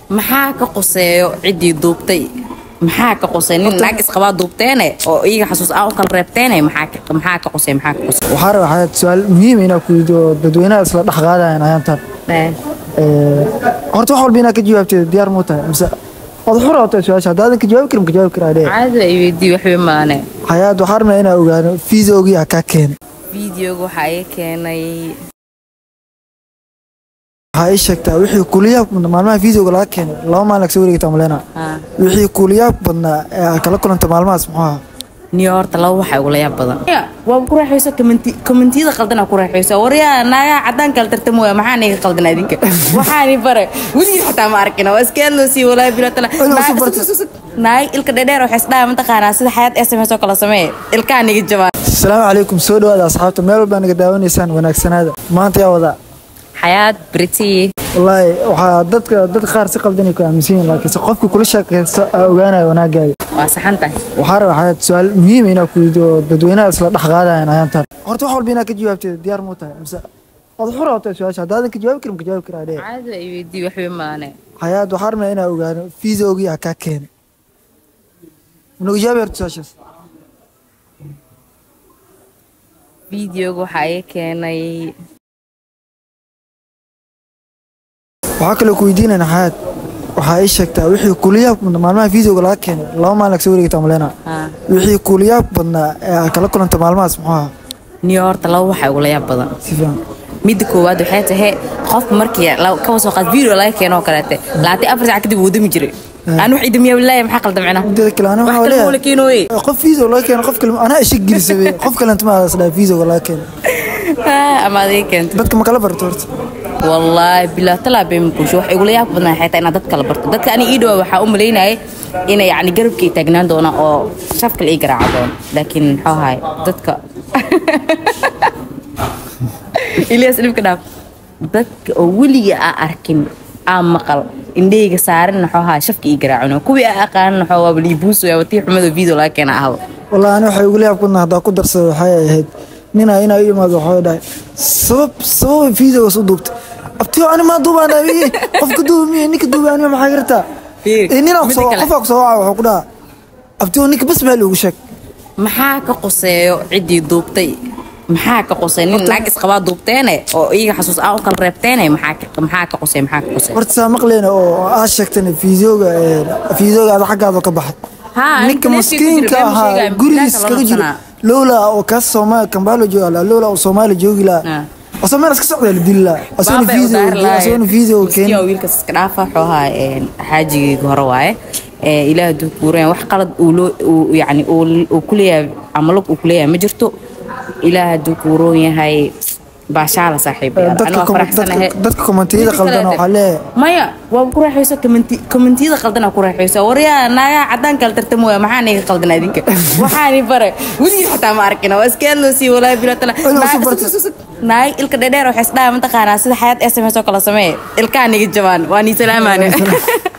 maxaa ka qoseeyo cidii duubtay maxaa ka qosay nin naag isqaba duubteene oo iyaga xasuus aan u kala reebteene maxaa ka qosay waxaa rabaa su'aal muhiim ah ku weydiiyo dadweynaha isla dhaxqaadayaan ayantan horta wax walba inaad ka jawaabtay diyaar ma tahay mise wad xor ah su'aasha hadaadan ka jawaabi karaa caadi ay weydii waxba maane hayaad waxaan rabnaa inaan ogaano fiidiyoga ka keen fiidiyoga waxa ay keenay هاي شكتا وحي كلية مالما فيديو ولا كان لو ما لك سوري تملينا وحي كلية بدنا كلا كل أنت مالما اسمها نيويورك لو وحي ولا بدنا وبكرة حيسا كومنتي ذا قلدنا كرة حيسا وريا نايا عدان كل ترتموها معاني قلدنا ذيك وحاني فرق ودي حتى ماركنا واسكان سي ولا بلا تلا ناي الكدير وحسنا منطقة سيد حياة SMS وكلا سماه الكان يجي جمال السلام عليكم سودو هذا أصحابته ميل بان قداون إنسان وناكسن هذا ما أنت يا وضع حياة بريتي والله وحدد خار سقف دني كامسين لكن سقفك كل شيء أوجانا وناجي واسحنته وحارب حياة سؤال مهم هنا كويدو بدوينا أصلا دحقادا أنا أنت هرت وحول بينا كجوابت ديار موتة بس أظهر أوتة سؤال هذا كجواب كرا عليه عادي يدي وحبي معنا حياة وحارب هنا أوجانا في زوجي أكاكين ونجاب يرتشاش فيديو وحاي كاني waxaa kale ku weydiinayna xaad waxa ay sheegtaa wixii kuliya maalmaha fiidiyoga laga keenay laba maalin laga soo wareegay tamleena wixii kuliya badnaa kala kulanta maalmahaas maxaa New-York laba waxa ugu leeyahay badan sifaan mid koowaad waxay tahay qof markii ka soo qaad video laga keeno kaleete laati afar saac kadib uu dami jiray aan wax idmiya wallahi maxaa qaldamcina dad kale ana waxa leeyahay qof fiidiyo laga keeno qof kale ana ishig gilisay qof kale inta ma asla fiidiyoga laga keeno ama adeekent dadka ma kala barto والله بلا طلب منكم شو يقول لي بدنا حتى انا ددك لبرت ددك اني ايدو waxa u maleynay in yani garabkii taagnaan doona oo shafka la igra cadoon laakiin xahay dadka Ilyas ilibka dhaaf dadka oo waliga arkin aan maqal indheega saaran xahay shafka igraacno kuwi aqaan xawa bali buuso yaa watii xumada video la keenay ahaba والله انا waxa ugu leeyahay kuna hada ku darsado waxay ahayd nina ina imaado waxay dhahay sabab video soo duubta abtiyo ana ma duubaanaay qofka duubay ninka duubaanaay ma xayrta nina qofka soo waxa ku dhaha abtiyo ninka bas meel ugu sheeg maxaa ka qoseeyo cidii duubtay maxaa ka qosay nin naag isqaba duubteene oo iyaga xasuus aan u kala reebteene maxaa ka qosay horta maqleena oo aad sheegtay videoga aad xaqaado ka baxay ninka maskiinka ahaa gurigiis kaga jiro لولا وكاس سومال كمبالو جولا لولا وسومال جوجلا وسومال اسك سocda la dilaa asoo video keen iyo wiilka iska dhaafa xoha xaajiga hore waaye ilaa dukuureen wax qalad uu yani uu kuleeyahay amalku uu kuleeyahay ma jirto ilaa dukuuroon yahay baashala saaxiibada ana faraxsanahay dadka komentiyada qaldan waxa leeyahay maya waa ku raaxayso komentiyada qaldan ku raaxayso wariya naaga cadaan kala tartamooya maxaa niga qaldan adinka waxaani bare wadi xataa ma arkina waskaan loo sii walaa bila tala naay ilka dheer waxa isdhaa mantaqaana sida xayad SMS oo kala sameey ilkaan niga jabaan waa ni salaamaana